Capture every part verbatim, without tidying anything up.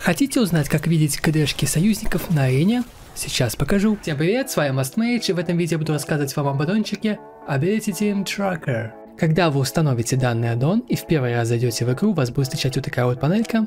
Хотите узнать, как видеть кэдэшки союзников на арене? Сейчас покажу. Всем привет, с вами Mastmage, и в этом видео буду рассказывать вам об аддончике Ability Team Tracker. Когда вы установите данный аддон и в первый раз зайдете в игру, вас будет встречать вот такая вот панелька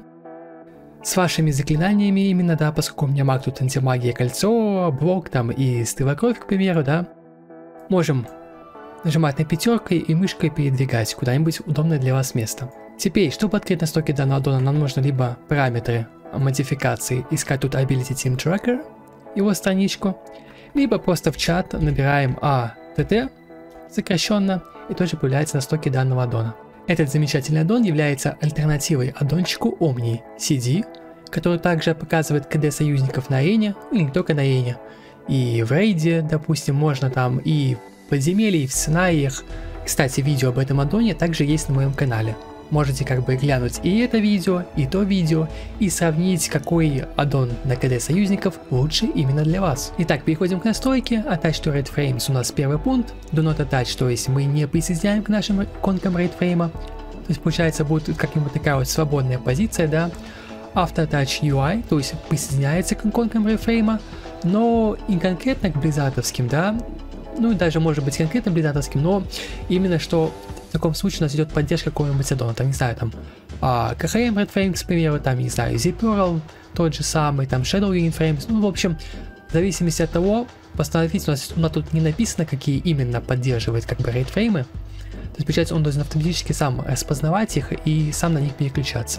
с вашими заклинаниями именно, да, поскольку у меня маг тут антимагия, кольцо, блок там и стыла кровь, к примеру, да. Можем нажимать на пятеркой и мышкой передвигать куда-нибудь удобное для вас место. Теперь, чтобы открыть настройки данного аддона, нам нужно либо параметры модификации, искать тут Ability Team Tracker, его страничку, либо просто в чат набираем эй ти ти, сокращенно, и тоже появляются настройки данного аддона. Этот замечательный аддон является альтернативой аддончику Omni си ди, который также показывает КД союзников на арене, или не только на арене, и в рейде, допустим, можно там и в подземелье, и в сценариях. Кстати, видео об этом аддоне также есть на моем канале. Можете как бы глянуть и это видео, и то видео, и сравнить, какой аддон на КД союзников лучше именно для вас. Итак, переходим к настройке. Attach to Red Frames у нас первый пункт. Do not attach, то есть мы не присоединяем к нашим иконкам Red Frame. То есть получается будет как-нибудь такая вот свободная позиция, да. After Touch ю ай, то есть присоединяется к иконкам Red Frame, но и конкретно к близзардовским, да. Ну и даже может быть конкретно близзардовским, но именно что в таком случае у нас идет поддержка какого-нибудь аддона, там, не знаю, там, а, ка ха эм Red Frames, к примеру, там, не знаю, Z-Pearl, тот же самый, там, Shadow Unit Frames, ну, в общем, в зависимости от того, постановить, у нас, у нас тут не написано, какие именно поддерживает, как бы, Red Frame, то есть, получается, он должен автоматически сам распознавать их и сам на них переключаться.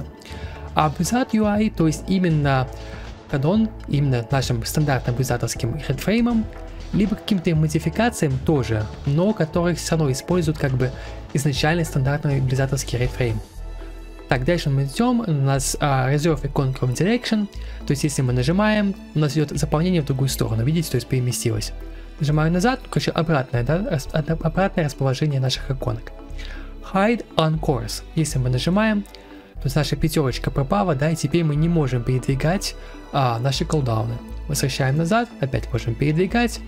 А Blizzard ю ай, то есть, именно аддон, именно нашим стандартным близзардовским Red Frame, либо каким-то модификациям тоже, но которых все равно используют как бы изначально стандартный близзардовский Red Frame. Так, дальше мы идем, у нас uh, Reserve Icon Chrome Direction, то есть если мы нажимаем, у нас идет заполнение в другую сторону, видите, то есть переместилось. Нажимаю назад, короче, обратное, да, обратное расположение наших иконок. Hide on Course, если мы нажимаем, то есть наша пятерочка пропала, да, и теперь мы не можем передвигать а, наши колдауны. Возвращаем назад, опять можем передвигать.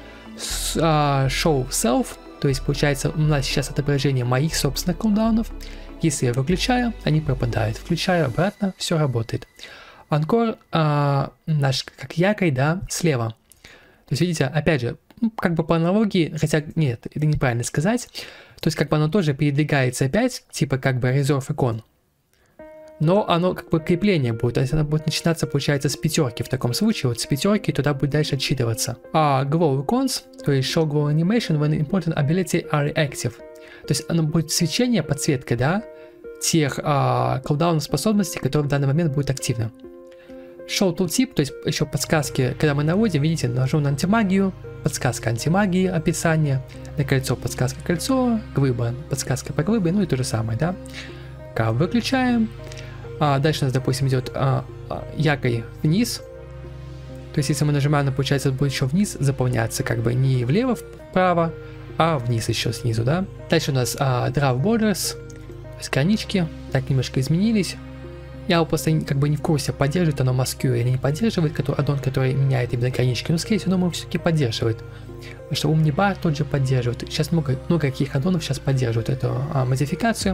С, а, show Self, то есть получается у нас сейчас отображение моих собственных колдаунов. Если я выключаю, они пропадают. Включаю обратно, все работает. Анкор а, наш как якорь, да, слева. То есть видите, опять же, ну, как бы по аналогии, хотя нет, это неправильно сказать. То есть как бы оно тоже передвигается опять, типа как бы Reserve Icon. Но оно как бы крепление будет, то есть оно будет начинаться, получается, с пятерки в таком случае, вот с пятерки туда будет дальше отчитываться. А Glow Icons, то есть Show Glow Animation when important ability are active. То есть оно будет свечение, подсветка, да, тех а, колдаунов способностей, которые в данный момент будут активны. Show Tooltip, то есть еще подсказки, когда мы наводим, видите, нажму на антимагию, подсказка антимагии, описание, на кольцо подсказка кольцо, глыба, подсказка по глыбе, ну и то же самое, да. Выключаем. А дальше у нас, допустим, идет а, а, якорь вниз. То есть, если мы нажимаем, то получается, это будет еще вниз заполняться, как бы не влево-вправо, а вниз еще снизу, да. Дальше у нас а, Draft Borders, то есть гранички, так немножко изменились. Я просто как бы не в курсе, поддерживает оно Masquer или не поддерживает, который, аддон, который меняет именно гранички, но, скорее всего, думаю, все-таки поддерживает. Потому что Omnibar тот же поддерживает. Сейчас много, много каких аддонов сейчас поддерживают эту а, модификацию,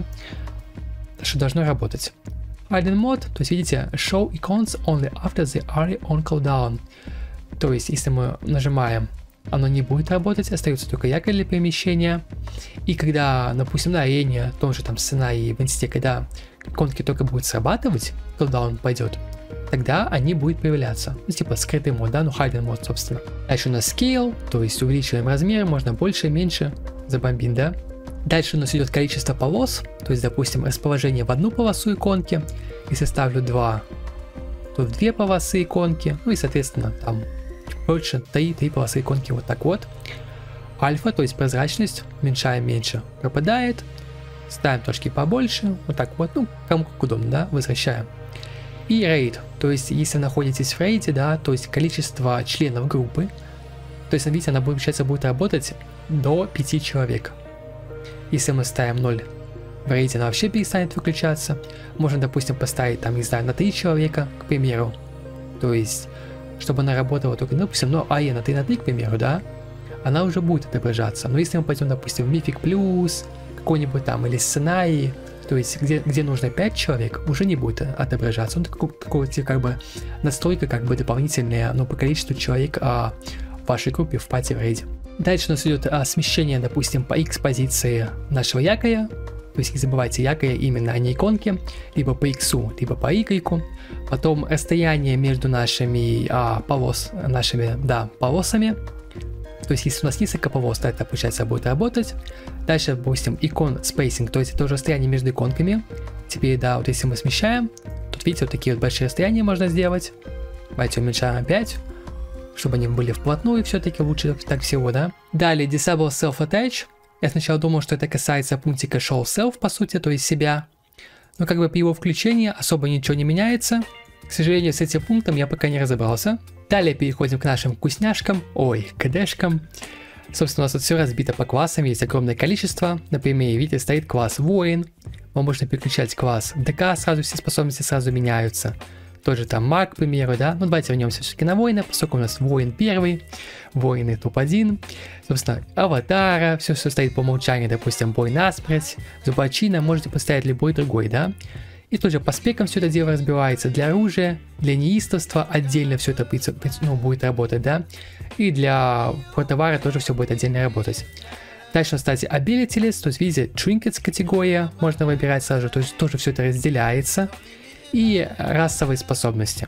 что должно работать. Hidden Mode, то есть видите, Show Icons only after they are on cooldown. То есть если мы нажимаем, оно не будет работать, остается только якорь для перемещения. И когда, допустим, на арене, в том же там сценарии в инсте, когда иконки только будут срабатывать, cooldown пойдет, тогда они будут появляться. Ну, типа скрытый мод, да, ну Hidden Mode, собственно. Дальше у нас Scale, то есть увеличиваем размер, можно больше, меньше, забомбить, да. Дальше у нас идет количество полос, то есть, допустим, расположение в одну полосу иконки. Если ставлю два, то в две полосы иконки, ну и, соответственно, там больше три, три полосы иконки, вот так вот. Альфа, то есть прозрачность, уменьшаем, меньше, пропадает. Ставим точки побольше, вот так вот, ну, кому как удобно, да, возвращаем. И рейд, то есть, если находитесь в рейде, да, то есть количество членов группы, то есть, видите, она, получается, будет работать до пяти человек. Если мы ставим ноль в рейде, она вообще перестанет выключаться. Можно, допустим, поставить там, не знаю, на три человека, к примеру. То есть, чтобы она работала только, допустим, ну, эй на три на три, к примеру, да, она уже будет отображаться. Но если мы пойдем, допустим, в Mythic Plus, какой-нибудь там, или сценарий, то есть где, где нужно пять человек, уже не будет отображаться. Он такой, такой как бы настройка, как бы дополнительная, но по количеству человек а, в вашей группе в пати рейде. Дальше у нас идет а, смещение, допустим, по X позиции нашего якоря. То есть не забывайте, якоря именно, а не иконки, либо по X, либо по Y. Потом расстояние между нашими а, полос, нашими, да, полосами. То есть если у нас несколько полос, то это, получается, будет работать. Дальше, допустим, икон spacing, то есть это уже расстояние между иконками. Теперь, да, вот если мы смещаем, тут видите, вот такие вот большие расстояния можно сделать. Давайте уменьшаем опять, чтобы они были вплотную, все-таки лучше так всего, да. Далее, disable self-attach. Я сначала думал, что это касается пунктика show self, по сути, то есть себя. Но как бы при его включении особо ничего не меняется. К сожалению, с этим пунктом я пока не разобрался. Далее переходим к нашим вкусняшкам, ой, кэдэшкам. Собственно, у нас тут все разбито по классам, есть огромное количество. Например, видите, стоит класс воин. Вам можно переключать класс ДК, сразу все способности сразу меняются. Тот же там маг, к примеру, да. Ну, давайте вернемся все-таки на воина, поскольку у нас воин первый, воины топ один. Собственно, аватара, все, что стоит по умолчанию, допустим, бой наспрять, зубачина, можете поставить любой другой, да. И тоже по спекам все это дело разбивается. Для оружия, для неистовства отдельно все это ну, будет работать, да. И для товара тоже все будет отдельно работать. Дальше, кстати, ability list, то есть, видите, trinkets категория можно выбирать сразу, то есть тоже все это разделяется. И расовые способности.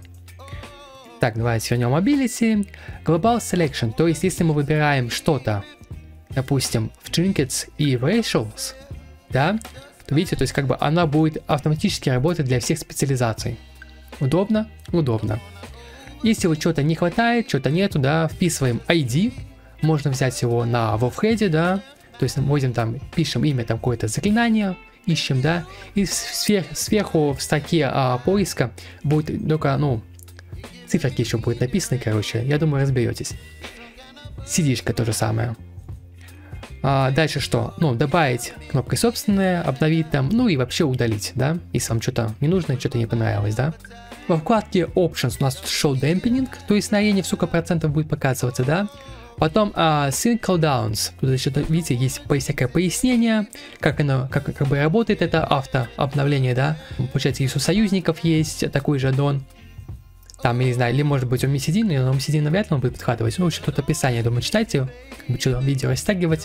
Так, давайте вернем ability. Global selection, то есть если мы выбираем что-то, допустим, в trinkets и в racials, да, то видите, то есть как бы она будет автоматически работать для всех специализаций. Удобно? Удобно. Если вот чего-то не хватает, что-то нету, да, вписываем ай ди, можно взять его на WoWhead, да, то есть вводим там, пишем имя там какое-то заклинание, ищем, да, и сверх, сверху в строке а, поиска будет только, ну, циферки еще будут написаны, короче, я думаю, разберетесь. Сидишка то же самое. А, дальше что? Ну, добавить кнопкой собственное, обновить там, ну и вообще удалить, да, если вам что-то не нужно, что-то не понравилось, да. Во вкладке Options у нас тут Show Dampening, то есть на арене в сколько процентов будет показываться, да. Потом uh, Sync Cooldowns, тут еще, видите, есть всякое пояснение, как оно, как, как бы работает это автообновление, да. Получается, если у союзников есть такой же аддон, там, я не знаю, или может быть он Мисидин, но Мисидин навряд ли он будет подхватывать, ну, вообще тут описание, думаю, читайте, как бы, что видео растягивать.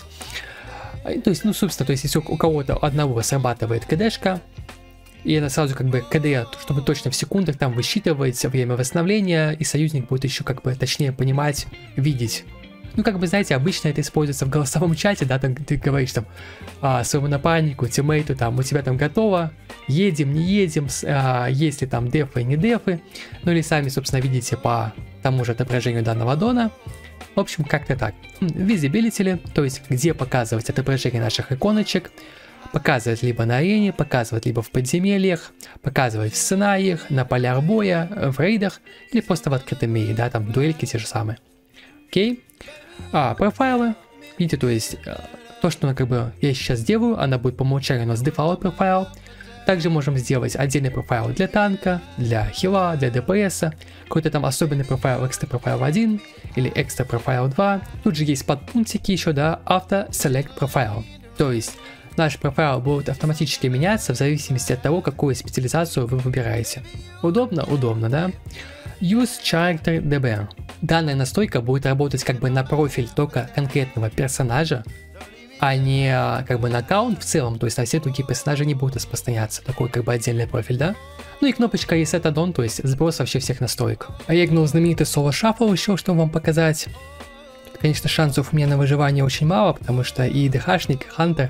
То есть, ну, собственно, то есть, если у кого-то одного срабатывает КДшка, и она сразу как бы КД, чтобы точно в секундах там высчитывать время восстановления, и союзник будет еще как бы точнее понимать, видеть. Ну, как бы, знаете, обычно это используется в голосовом чате, да, там ты говоришь там а, своему напарнику, тиммейту, там, у тебя там готово, едем, не едем, а, есть ли там дефы, не дефы, ну или сами, собственно, видите по тому же отображению данного аддона. В общем, как-то так. Visibility, то есть где показывать отображение наших иконочек, показывать либо на арене, показывать либо в подземельях, показывать в сценариях, на полях боя, в рейдах или просто в открытом мире, да, там дуэльки те же самые. Окей. А, профайлы, видите, то есть то, что как бы я сейчас делаю, она будет по умолчанию у нас default профайл. Также можем сделать отдельный профайл для танка, для хила, для ДПСа, какой-то там особенный профайл экстра профайл один или экстра профайл два. Тут же есть подпунктики еще, да, auto select профайл. То есть наш профайл будет автоматически меняться в зависимости от того, какую специализацию вы выбираете. Удобно? Удобно, да? Use Character ди би. Данная настройка будет работать как бы на профиль только конкретного персонажа, а не как бы на аккаунт в целом, то есть на все другие персонажи не будут распространяться, такой как бы отдельный профиль, да? Ну и кнопочка Reset Add-on, то есть сброс вообще всех настроек. А я гнул знаменитый соло шаффл еще, чтобы вам показать. Тут, конечно, шансов у меня на выживание очень мало, потому что и ДХшник, и Хантер.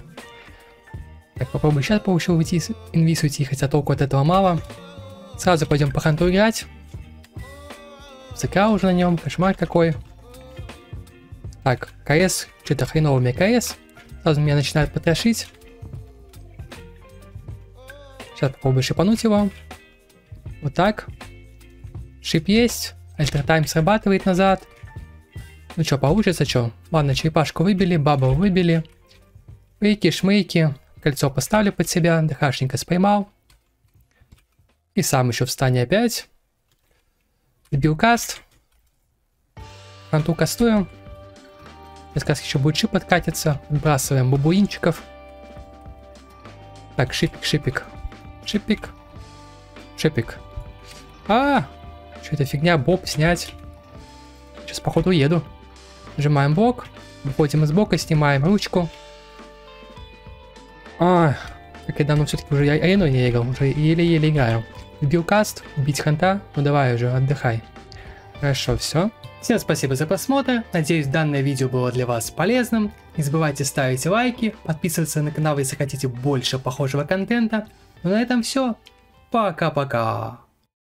Так, попробую сейчас получил уйти, инвиз уйти, хотя толку от этого мало. Сразу пойдем по Ханту играть. ЦК уже на нем, кошмар какой. Так, КС, что-то хреново мне КС. Сразу меня начинает потрошить. Сейчас попробую шипануть его. Вот так. Шип есть. Альтертайм срабатывает назад. Ну что, получится, что? Ладно, черепашку выбили, бабу выбили. Вейки, шмейки. Кольцо поставлю под себя. ДХшника споймал. И сам еще встань опять. Сбил каст. Ханту кастуем. Сейчас еще будет шип откатиться. Выбрасываем бабуинчиков. Так, шипик, шипик. Шипик. Шипик. А! Что это фигня? Бок снять. Сейчас, походу, уеду. Нажимаем бок. Выходим из бока, снимаем ручку. А, как я давно все-таки уже арену не играл. Уже еле-еле играю. Убил каст, убить ханта. Ну давай уже, отдыхай. Хорошо, все. Всем спасибо за просмотр. Надеюсь, данное видео было для вас полезным. Не забывайте ставить лайки, подписываться на канал, если хотите больше похожего контента. Ну на этом все. Пока-пока.